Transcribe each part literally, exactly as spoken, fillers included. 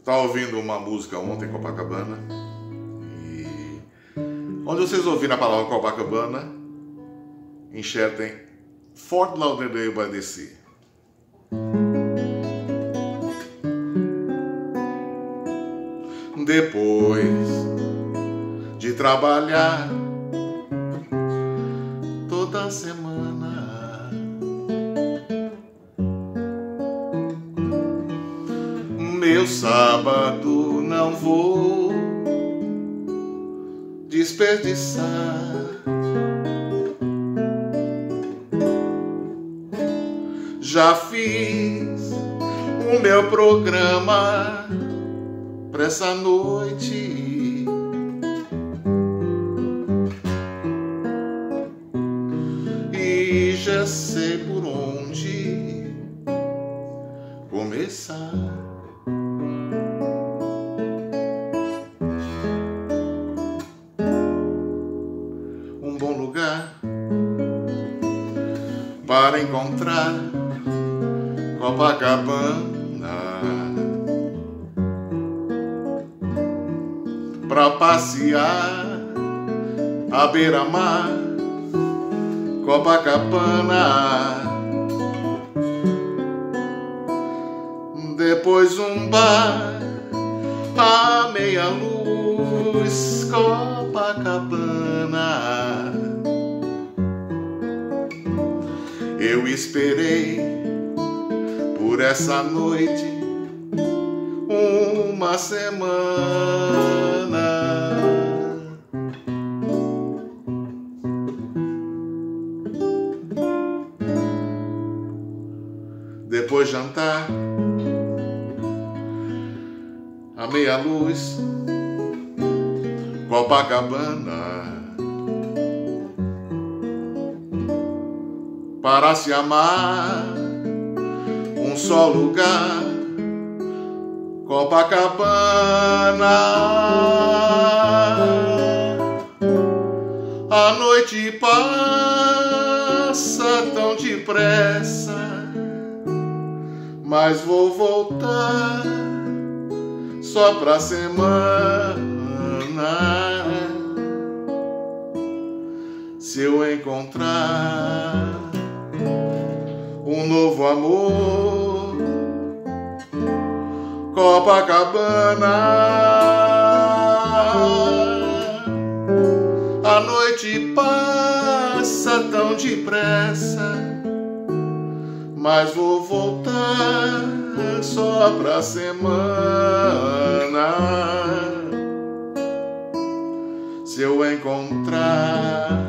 Estava ouvindo uma música ontem, Copacabana, e onde vocês ouviram a palavra Copacabana, enxertem Fort Lauderdale by the Sea. Depois de trabalhar toda semana, meu sábado não vou desperdiçar. Já fiz o meu programa pra essa noite, e já sei por onde começar. Um bom lugar para encontrar Copacabana, pra passear à beira-mar, Copacabana. Depois um bar à meia-luz, Copacabana. Eu esperei por essa noite uma semana. Depois jantar à meia-luz, Copacabana, para se amar um só lugar, Copacabana. A noite passa tão depressa, mas vou voltar só pra semana. Se eu encontrar um novo amor, Copacabana. A noite passa tão depressa, mas vou voltar só pra semana. Se eu encontrar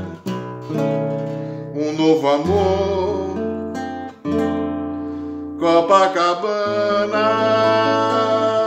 um novo amor, Copacabana.